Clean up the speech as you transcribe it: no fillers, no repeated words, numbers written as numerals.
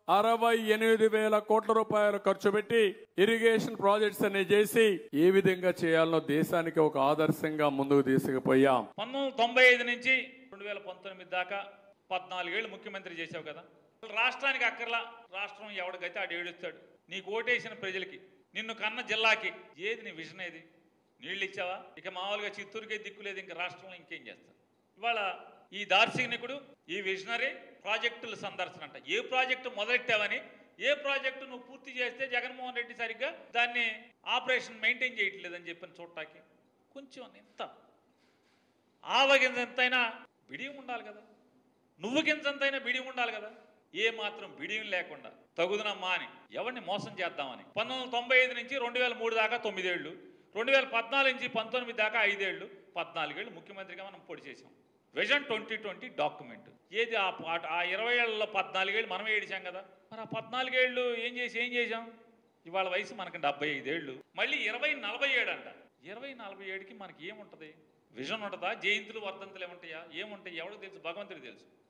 68,000 కోట్ల రూపాయలు ఖర్చు పెట్టి ఇరిగేషన్ ప్రాజెక్ట్స్ అన్ని చేసి ఏ విధంగా చేయాలనో దేశానికి ఒక ఆదర్శంగా ముందుకు తీసుకుపోయాం. 1995 నుంచి 2019 దాకా 14 ఏళ్ళు ముఖ్యమంత్రి చేశావు కదా. రాష్ట్రానికి అక్కర్లా, రాష్ట్రం ఎవడికైతే ఆడు ఏడుస్తాడు. నీకు ఓటేసిన ప్రజలకి, నిన్ను కన్న జిల్లాకి ఏది నీ విజన్? ఏది? నీళ్ళు ఇచ్చావా? ఇక మామూలుగా చిత్తూరుకే దిక్కులేదు, ఇంకా రాష్ట్రంలో ఇంకేం చేస్తారు? ఇవాళ ఈ దార్శనికుడు, ఈ విజనరీ ప్రాజెక్టుల సందర్శన అంట. ఏ ప్రాజెక్టు మొదలెట్టావని, ఏ ప్రాజెక్టు నువ్వు పూర్తి చేస్తే జగన్మోహన్ రెడ్డి సరిగ్గా దాన్ని ఆపరేషన్ మెయింటైన్ చేయట్లేదని చెప్పని చూడటానికి కొంచెం ఎంత ఆవగింజంతైనా బిడియం ఉండాలి కదా, నువ్వు గింజంతైనా బిడియం ఉండాలి కదా. ఏ మాత్రం బిడియం లేకుండా తగుదనమ్మా అని ఎవరిని మోసం చేద్దామని 1995 నుంచి 2003 దాకా 9 ఏళ్ళు, 2014 నుంచి 19 దాకా 5 ఏళ్ళు, 14 ఏళ్ళు ముఖ్యమంత్రిగా మనం పొడి చేసాం. విజన్ 2020 డాక్యుమెంట్ ఏది? ఆ 20 ఏళ్ళలో 14 ఏళ్ళు మనమే ఏడిచాం కదా. మరి ఆ 14 ఏళ్ళు ఏం చేసాం? ఇవాళ వయసు మనకి 75 ఏళ్ళు, మళ్ళీ 2047 అంట. 2047కి మనకి ఏముంటుంది? విజన్ ఉంటుందా? జయంతులు వర్ధంతులు ఏముంటాయా? ఏముంటాయి? ఎవరికి తెలుసు? భగవంతుడికి తెలుసు.